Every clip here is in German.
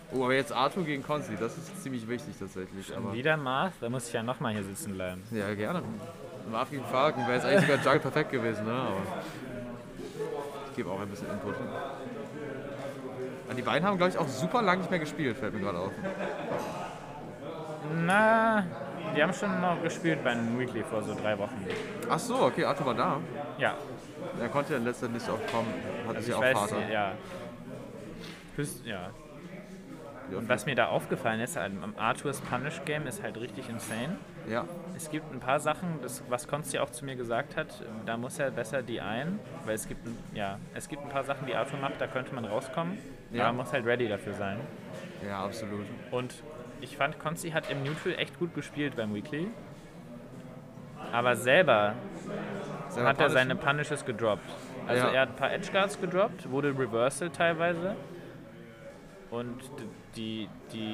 Oh, aber jetzt Arthur gegen Consti, das ist ziemlich wichtig tatsächlich. Aber Wieder Marth, da muss ich ja nochmal hier sitzen bleiben. ja, gerne. Marv gegen Falken wäre jetzt eigentlich sogar Jungle perfekt gewesen, ne? Aber ich gebe auch ein bisschen Input. Die beiden haben, glaube ich, auch super lang nicht mehr gespielt, fällt mir gerade auf. Na, die haben schon noch gespielt bei einem Weekly vor so 3 Wochen. Ach so, okay, Arthur war da. Ja, Er konnte ja in letzter Zeit nicht auch kommen. Hatte also sich ich auch weiß, Vater. ja. Ja. Und was mir da aufgefallen ist, am Arthurs Punish Game ist halt richtig insane. Ja, Es gibt ein paar Sachen, was Konsti auch zu mir gesagt hat, da muss er besser die ein, weil es gibt ein paar Sachen, die Arthur macht, da könnte man rauskommen, Ja. aber man muss halt ready dafür sein. ja, absolut. Und ich fand, Konsti hat im Neutral echt gut gespielt beim Weekly, aber selber Selber hat er Punishen? seine Punishes gedroppt. Also Ja. er hat ein paar Edge Guards gedroppt, wurde Reversal teilweise und die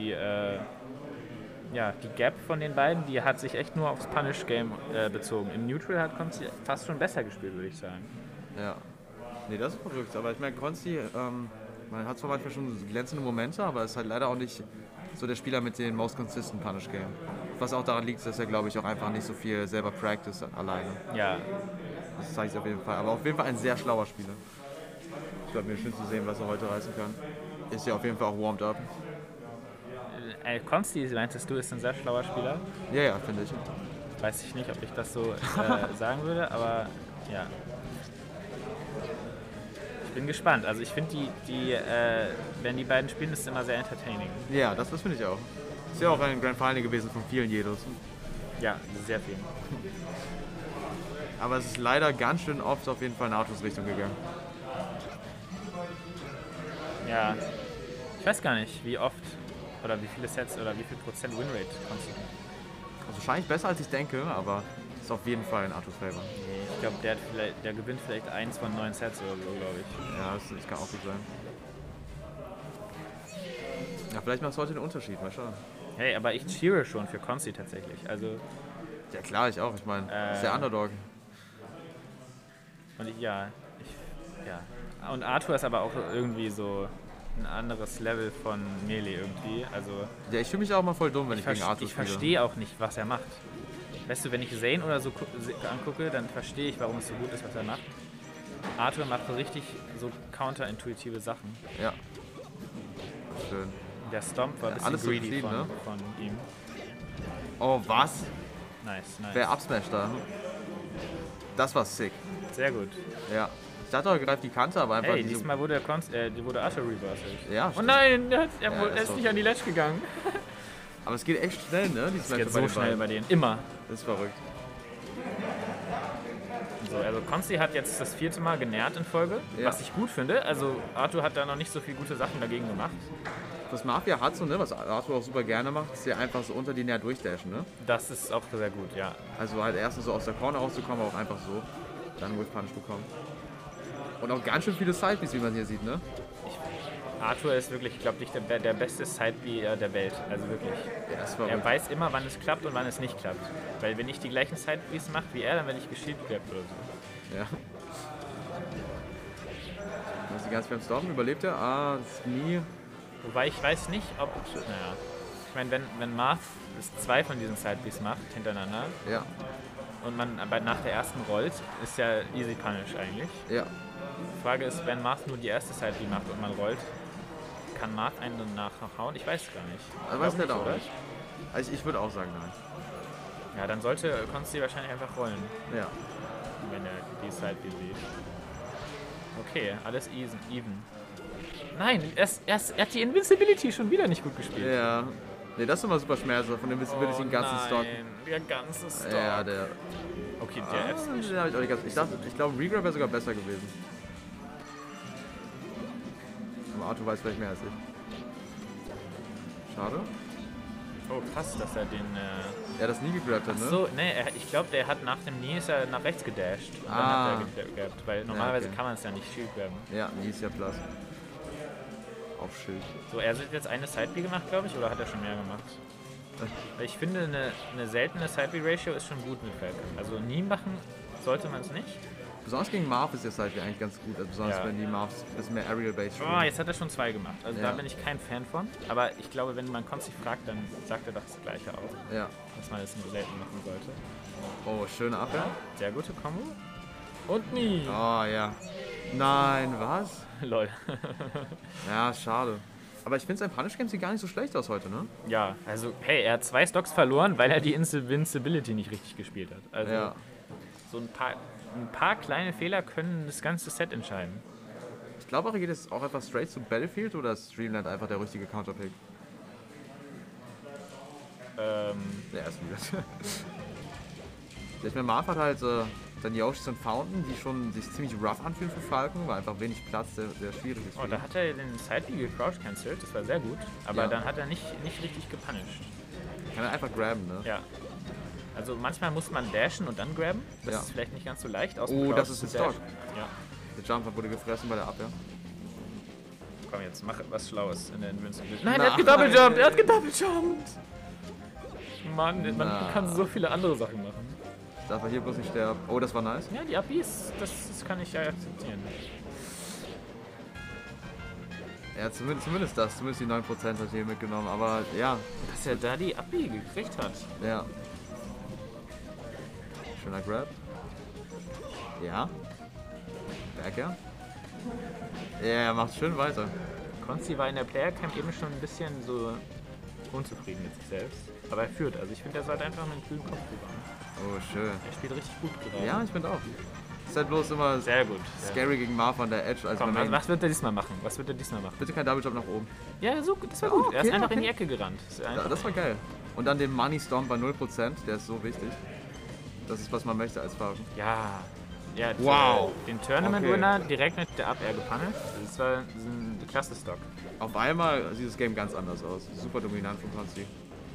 Gap von den beiden, die hat sich echt nur aufs Punish-Game bezogen. Im Neutral hat Konsti fast schon besser gespielt, würde ich sagen. Ja. Nee, das ist verrückt. Aber ich meine, Consti, man hat zwar manchmal schon glänzende Momente, aber ist halt leider auch nicht so der Spieler mit dem most consistent Punish Game. Was auch daran liegt, dass er, glaube ich, auch einfach nicht so viel selber practice alleine. Ja, Das zeigt sich auf jeden Fall. Aber auf jeden Fall ein sehr schlauer Spieler. Ich glaube, mir schön zu sehen, was er heute reißen kann. Ist ja auf jeden Fall auch warmed up. Konsti, meintest du, ist ein sehr schlauer Spieler? Ja, ja, finde ich. Weiß ich nicht, ob ich das so sagen würde, aber ja. Ich bin gespannt. Also ich finde, wenn die beiden spielen, ist es immer sehr entertaining. Ja, das finde ich auch. Ist ja auch ein Grand Final gewesen von vielen Jedos. Ja, sehr viel. Aber es ist leider ganz schön oft auf jeden Fall in Arthurs Richtung gegangen. Ja, ich weiß gar nicht, wie oft oder wie viele Sets oder wie viel Prozent Winrate Konsti. Also wahrscheinlich besser als ich denke, aber ist auf jeden Fall in Arthurs Favor. Nee, ich glaube, der gewinnt vielleicht 1 von 9 Sets oder so, glaube ich. Ja, das kann auch gut sein. Ja, vielleicht macht es heute einen Unterschied, mal schauen. Hey, aber ich cheere schon für Konsti tatsächlich. Also, Ja klar, ich auch. Ich meine, ist der Underdog. und ja. Und Arthur ist aber auch irgendwie so ein anderes Level von Melee irgendwie. Also, Ja, ich fühle mich auch mal voll dumm, wenn ich gegen Arthur ich spiele. verstehe auch nicht, was er macht. Weißt du, wenn ich Zane oder so angucke, dann verstehe ich, warum es so gut ist, was er macht. Arthur macht so richtig so counterintuitive Sachen. Ja. Schön. Der Stomp war ein bisschen alles so greedy clean, von, ne? von ihm. Oh, was? Nice. Wer upsmasht da? Das war sick. Sehr gut. Ja. Ich dachte, er greift die Kante, aber einfach Hey, diese... diesmal wurde wurde Arthur reversed. Ja, Oh stimmt. nein, er ist ist so. nicht an die Ledge gegangen. Aber es geht echt schnell, ne? Die Es Smash geht so schnell bei denen. Immer. Das ist verrückt. So, also Konsti hat jetzt das 4. Mal genährt in Folge, Ja. was ich gut finde. Also Arthur hat da noch nicht so viele gute Sachen dagegen gemacht. Was Mafia hat so, ne? Was Arthur auch super gerne macht, ist ja einfach so unter die Näher durchdashen, ne? Das ist auch sehr gut, ja. Also halt erstens so aus der Corner rauszukommen, aber auch einfach so. Dann Whiff Punch bekommen. Und auch ganz schön viele Sidebeats, wie man hier sieht, ne? Arthur ist wirklich, glaube ich, der beste Sidebee der Welt. Also wirklich. Ja, das ist Er verrückt. weiß immer, wann es klappt und wann es nicht klappt. Weil wenn ich die gleichen Sidebees mache wie er, dann werde ich geschildgrabt oder so. Ja. Das ist die ganze beim Storm. Überlebt er? Ah, das Knie. Wobei ich weiß nicht, ob... Naja. Ich meine, wenn Marth 2 von diesen Sidebees macht, hintereinander, Ja. und man nach der ersten rollt, ist ja easy punish eigentlich. Ja. Die Frage ist, wenn Marth nur die erste Sidebee macht und man rollt, kann Marth einen danach noch hauen? Ich weiß es gar nicht. Also weiß Glaub nicht auch oder? nicht. Also ich würde auch sagen, nein. Ja, dann sollte Konsti wahrscheinlich einfach rollen, Ja. wenn er die Sidebee sieht. Okay, alles even. Nein, er hat die Invincibility schon wieder nicht gut gespielt. Ja. Ne, das ist immer super schmerzhaft. Von dem Visibility den ganzen Stock. Der ganze Stock. Ja, der. Okay, der F Den hab ich auch nicht ganz. Ich glaube, Regrab wäre sogar besser gewesen. Aber Arthur weiß vielleicht mehr als ich. Schade. Oh, krass, dass er den... Er hat das nie gegrabt hat, ne? So, nee, ich glaube, der hat nach dem Knee ist er nach rechts gedasht. Und dann Ah. hat er gegrabt, weil normalerweise okay. kann man es ja nicht shield grabben. Ja, nie ist ja Plus. Auf Schild. So, er hat jetzt eine Sidebee gemacht, glaube ich, oder hat er schon mehr gemacht? Weil ich finde, eine seltene Sidebee-Ratio ist schon gut mit Falcon. Also nie machen sollte man es nicht. Besonders gegen Marth ist jetzt halt eigentlich ganz gut, also besonders Ja. wenn die Marths ein bisschen mehr Aerial-Based Oh, spielen. jetzt hat er schon 2 gemacht. Also Ja. da bin ich kein Fan von. Aber ich glaube, wenn man Konzi fragt, dann sagt er doch das Gleiche auch. Ja. Dass man es nur selten machen sollte. Oh, schöne Abwehr. Sehr gute Kombo. Und nie. Oh, ja. Nein, was? Lol. Ja, schade. Aber ich finde, sein Punish Game sieht gar nicht so schlecht aus heute, ne? Ja, also hey, er hat 2 Stocks verloren, weil er die Invincibility nicht richtig gespielt hat. Also Ja. so ein paar kleine Fehler können das ganze Set entscheiden. Ich glaube, geht es auch einfach straight zu Battlefield oder ist Dreamland einfach der richtige Counterpick? Der ist wieder. Ich meine, Marth hat halt dann Yoshis und Fountain, die schon sich ziemlich rough anfühlen für Falcon, weil einfach wenig Platz sehr schwierig ist. Oh, für da ihn. hat er den Side-B gecrouch cancelled, das war sehr gut. Aber Ja. dann hat er nicht richtig gepunished. Kann er einfach grabben, ne? Ja. Also manchmal muss man dashen und dann grabben. Das Ja. ist vielleicht nicht ganz so leicht. Aus Oh, dem das Crouch ist ein zu dashen. Stock. Ja. Der Jumper wurde gefressen bei der Abwehr. Komm jetzt, mach was Schlaues in der Invincibility. Nein, er hat gedoublejumpt! Er hat gedoublejumpt! Mann, man kann so viele andere Sachen machen. Darf er hier bloß nicht sterben. Oh, das war nice. Ja, die Abis, das kann ich ja akzeptieren. Ja, zumindest das. Zumindest die 9% hat er hier mitgenommen. Aber ja, Dass er da die Abi gekriegt hat. ja. Schöner Grab. Ja. Backair. Ja, er macht schön weiter. Konzi war in der Player Camp eben schon ein bisschen so unzufrieden mit sich selbst. Aber er führt, also ich finde, er sollte einfach einen kühlen Kopf bewahren. Oh, schön. Er spielt richtig gut gerade. Ja, ich finde auch. Ist halt bloß immer Sehr gut. scary gegen Marth an der Edge. Also Komm, wenn man was wird er diesmal machen? bitte kein Double Jump nach oben. Ja, so, das war Ja, gut. Er ist okay, einfach in okay. die Ecke gerannt. Das ist einfach- Das war geil. Und dann den Money Storm bei 0%, der ist so wichtig. Das ist, was man möchte als Falcon. Ja. Ja, Wow. Den Tournament-Winner direkt mit der Up-Air gepunished. Das war ein klasse Stock. Auf einmal sieht das Game ganz anders aus. Super dominant von Konzi.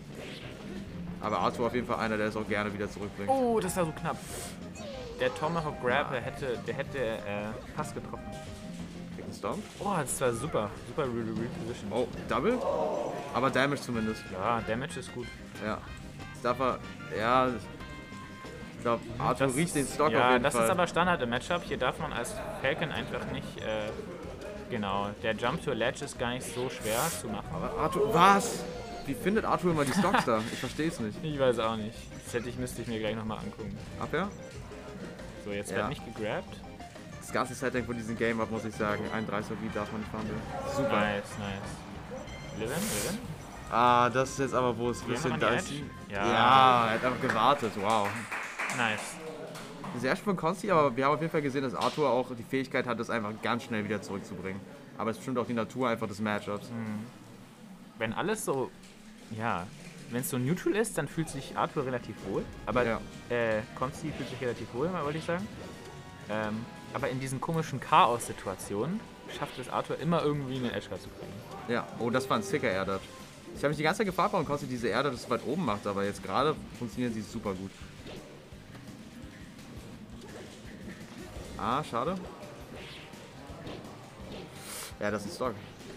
Aber Arthur auf jeden Fall einer, der es auch gerne wieder zurückbringt. Oh, das war so knapp. Der Tomahawk Grab, der hätte fast getroffen. Kriegt einen Stomp. Oh, das war super. Super Reposition. Oh, Double? Aber Damage zumindest. Ja, Damage ist gut. Ja. Das darf er. Ja. Ich glaube, Arthur riecht den Stock auf Ja, jeden das Fall. ist aber Standard im Matchup. Hier darf man als Falcon einfach nicht. Genau, der Jump to Ledge ist gar nicht so schwer zu machen. Aber Arthur. Was? Wie findet Arthur immer die Stocks da? Ich verstehe es nicht. Ich weiß auch nicht. Müsste ich mir gleich nochmal angucken. Abwehr? So, jetzt Ja. wird nicht gegrabt. Das ganze Setting von diesem Game ab, muss ich sagen. 31 wie darf man nicht fahren. Super. Nice, nice. Livin? Ah, das ist jetzt aber, wo es ein Gehen wir bisschen an die dicey. Edge? Ja, Ja. er hat einfach gewartet. Wow. Nice. Sehr schön von Konsti, aber wir haben auf jeden Fall gesehen, dass Arthur auch die Fähigkeit hat, das einfach ganz schnell wieder zurückzubringen. Aber es ist bestimmt auch die Natur einfach des Matchups. Wenn alles so, ja, wenn es so neutral ist, dann fühlt sich Arthur relativ wohl. Aber Ja. Konsti fühlt sich relativ wohl, wollte ich sagen. Aber in diesen komischen Chaos-Situationen schafft es Arthur immer irgendwie einen Edge zu kriegen. Ja, oh, das war ein sicker Air Dodge. Ich habe mich die ganze Zeit gefragt, warum Konsti diese Air Dodge so weit oben macht, aber jetzt gerade funktionieren sie super gut. Ah, schade. Ja, das ist Stock.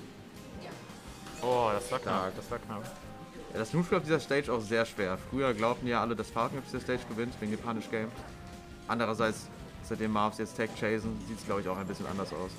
Oh, das war knapp, Stark. das war knapp. Ja, das Neutral auf dieser Stage auch sehr schwer. Früher glaubten ja alle, dass Falcon auf dieser Stage gewinnt, wegen dem Punish Game. Andererseits, seitdem Marvs jetzt Tech chasen, sieht es glaube ich auch ein bisschen anders aus.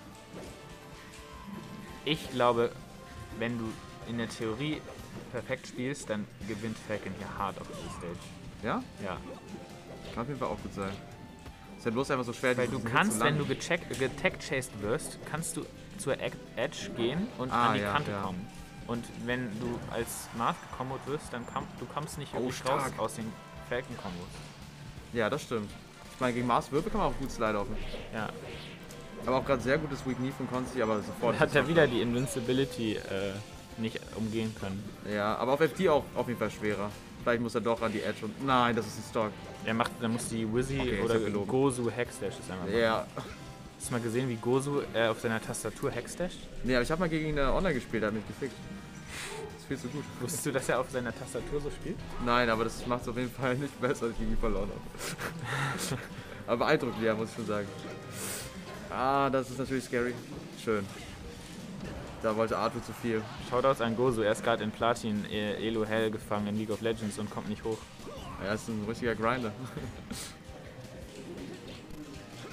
Ich glaube, wenn du in der Theorie perfekt spielst, dann gewinnt Falcon hier hart auf dieser Stage. Ja? Ja. Kann auf jeden Fall auch gut sein. Ist ja bloß einfach so schwer, Weil du diesen Hit kannst, zu wenn landen. du getech-chased wirst, kannst du zur Edge gehen und Ah, an die ja, Kante ja. kommen. Und wenn du als Marth gekombot wirst, dann du kommst nicht Oh, wirklich raus stark. aus den Falcon-Kombos. Ja, das stimmt. Ich meine, gegen Mars Würfel kann man auch gut Slide laufen. Ja. Aber auch gerade sehr gutes Weak Knee von Consti, aber sofort. Und hat er wieder die Invincibility nicht umgehen können. Ja, aber auf FD auch auf jeden Fall schwerer. Vielleicht muss er doch an die Edge und. Nein, das ist ein Stock. Dann muss die Wizzy Okay, ist oder ja gelogen. Gozu Hackstashes einmal machen. Ja. Hast du mal gesehen, wie Gozu auf seiner Tastatur Hackstasht? Nee, aber ich habe mal gegen ihn online gespielt, der hat mich gefickt. Das ist viel zu gut. Wusstest du, dass er auf seiner Tastatur so spielt? Nein, aber das macht es auf jeden Fall nicht besser, als ich gegen ihn verloren habe. Aber beeindruckend, ja, muss ich schon sagen. Ah, das ist natürlich scary. Schön. Da wollte Arthur zu viel. Shoutouts an Gozu, er ist gerade in Platin Elo Hell gefangen in League of Legends und kommt nicht hoch. Er ist ein richtiger Grinder.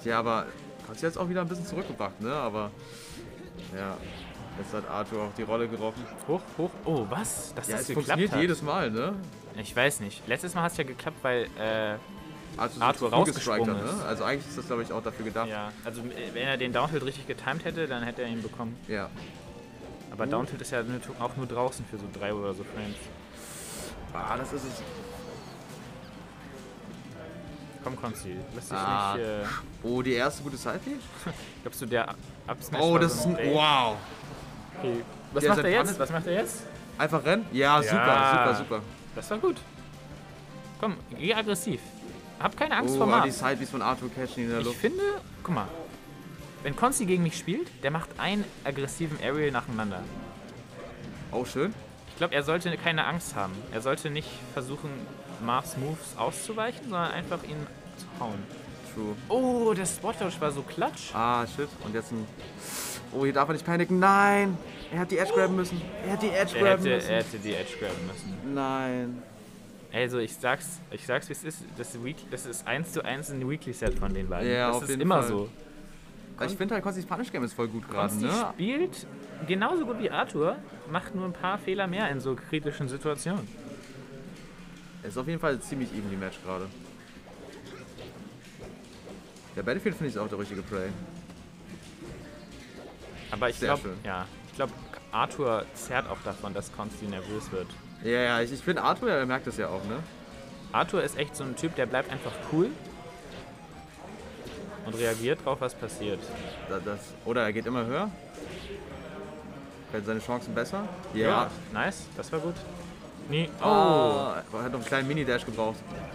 Ja, aber hat sich jetzt auch wieder ein bisschen zurückgebracht, ne? Aber ja, jetzt hat Arthur auch die Rolle getroffen. Hoch, hoch. Oh, was? Dass Ja, das es geklappt funktioniert hat. jedes Mal, ne? Ich weiß nicht. Letztes Mal hat es ja geklappt, weil Arthur so rausgesprungen gestrikt hat, ist. ne? Also eigentlich ist das, glaube ich, auch dafür gedacht. ja, also wenn er den Downhill richtig getimed hätte, dann hätte er ihn bekommen. Ja. Aber Downhill ist ja auch nur draußen für so 3 oder so Frames. Ah, das ist es. Komm, Konzi, lass dich Ah. nicht... Oh, die erste gute Side-B? glaubst du, der Upsmash Oh, war das so ist ein... Bait? Wow. Okay. Was Der macht ist er jetzt? entpannt. Was macht er jetzt? Einfach rennen? Ja, super. Das war gut. Komm, geh aggressiv. Hab keine Angst Oh, vor aber Mars. die Side-Bs von Arthur catchen ihn in der Ich Luft. finde, guck mal, wenn Konzi gegen mich spielt, der macht einen aggressiven Aerial nacheinander. Oh, schön. Ich glaube, er sollte keine Angst haben. Er sollte nicht versuchen, Marvs Moves auszuweichen, sondern einfach ihn zu hauen. True. Oh, der Spot-Dodge war so klatsch. Ah, shit. Und jetzt ein... Oh, hier darf er nicht paniken. Nein! Er hat die Edge grabben müssen. Er hätte Die Edge grabben müssen. Nein. Also, ich sag's wie es ist. Das ist 1:1 ein Weekly-Set von den beiden. Ja, das auf ist jeden immer Fall. so. Ich finde halt, Konzis Punish Game ist voll gut gerade, Konsti ne? spielt genauso gut wie Arthur, macht nur ein paar Fehler mehr in so kritischen Situationen. Ist auf jeden Fall ziemlich even, die Match gerade. Der Battlefield finde ich ist auch der richtige Play. Aber ich Sehr glaube, schön. Arthur zerrt auch davon, dass Konsti nervös wird. Ja, ich finde Arthur, er merkt das ja auch, ne? Arthur ist echt so ein Typ, der bleibt einfach cool und reagiert drauf, was passiert. Oder er geht immer höher. Werden seine Chancen besser? Nice, das war gut. Nee. Oh! Er hat noch einen kleinen Mini-Dash gebraucht.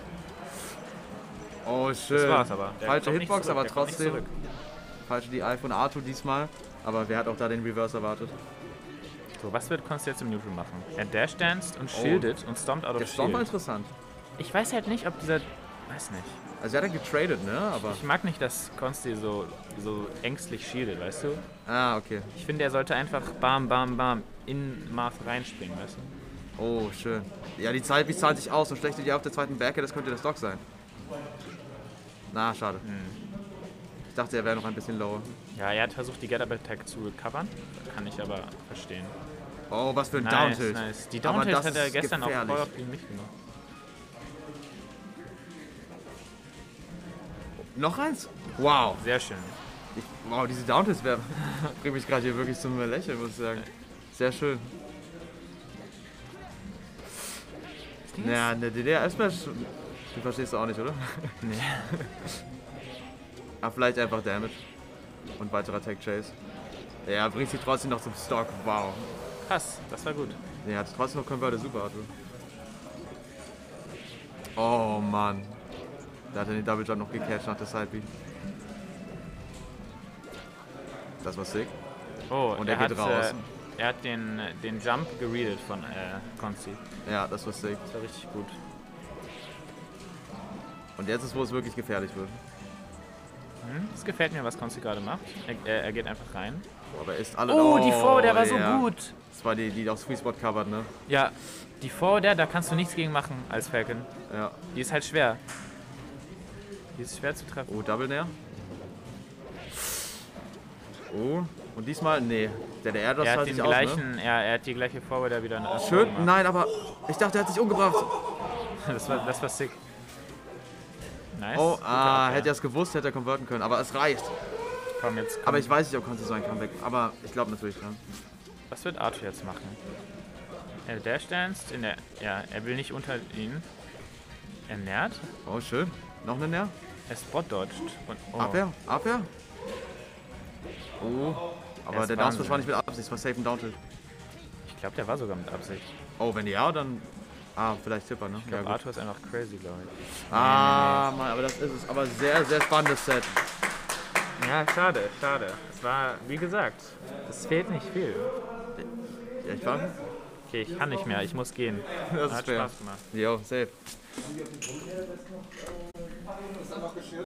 Oh, schön. Das war's aber. Der Falsche kommt nicht Hitbox, zurück, aber der kommt nicht trotzdem. zurück. Falsche DI von Arthur diesmal. Aber wer hat auch da den Reverse erwartet? So, was wird Konsti jetzt im Neutral machen? Er dash-danced und shielded und stompt out of Der Stomp war shield. interessant. Ich weiß halt nicht, ob dieser... Weiß nicht. Also er hat ja getradet, ne? Aber. Ich mag nicht, dass Konsti so ängstlich shieldet, weißt du? Ah, okay. Ich finde, er sollte einfach bam, bam, bam in Marth reinspringen, weißt du? Oh, schön. Ja, die Zeit, wie zahlt sich aus? So schlecht wie die auf der zweiten Backe, das könnte der Stock sein. Na, schade. Ich dachte, er wäre noch ein bisschen lower. Ja, er hat versucht, die Get-Up-Attack zu covern. Kann ich aber verstehen. Oh, was für ein Nice, Downtilt. nice. Die Aber Downtilt das hat er ist gestern auf gefährlich. Power of Clean nicht gemacht. Noch eins? Wow. Sehr schön. Wow, diese Downtilts bringen mich gerade hier wirklich zum Lächeln, muss ich sagen. Sehr schön. Ja, in der DDR-Smash, die verstehst du auch nicht, oder? Nee. Aber vielleicht einfach Damage. Und weiterer Tech Chase. Ja, bringt sie trotzdem noch zum Stock. Wow. Krass, das war gut. Ja, hat trotzdem noch Converter, super, Arthur. Oh Mann. Da hat er den Double Jump noch gecatcht nach der Side B. Das war sick. Oh, Und er er geht raus. Er hat den Jump gereadet von Konsti. Ja, das war sick. Das war richtig gut. Und jetzt ist, wo es wirklich gefährlich wird. Das gefällt mir, was Konsti gerade macht. Er geht einfach rein. Boah, aber er ist alle... Oh, die Forward, der war so ja. gut. Das war die aufs Free Spot covert, ne? Ja, die Forward, da kannst du nichts gegen machen als Falcon. Ja. Die ist halt schwer. Die ist schwer zu treffen. Oh, Double Nair. Oh, und diesmal, nee. Der Air Dash Er hat halt den sich aus, ne? gleichen, er hat die gleiche Forward wieder in Schön, nein, aber ich dachte, er hat sich umgebracht. Das war sick. Nice. Oh, Guter Up, hätte er es gewusst, hätte er konverten können, aber es reicht. Komm, jetzt komm. Aber ich weiß nicht, ob Konzi so ein Comeback, aber ich glaube natürlich dran. Was wird Arthur jetzt machen? Er dash-danced in der... Ja, er will nicht unter ihn. Er nährt. Oh, schön. Noch eine Nair. Er spot-dodged. Und, oh. Abwehr. Oh, aber ist der Downs Wahnsinn. war nicht mit Absicht, es war safe ein Downtilt. Ich glaube, der war sogar mit Absicht. Oh, wenn ja, dann... Ah, vielleicht Tipper, ne? Ich glaube, Arthur ist einfach crazy, glaube ich. Mann, aber das ist es. Aber sehr, sehr spannendes Set. Ja, schade. Es war, wie gesagt, es fehlt nicht viel. Ja, ich war... Okay, ich kann nicht mehr, ich muss gehen. Das ist Hat fair. Spaß gemacht. Jo, safe.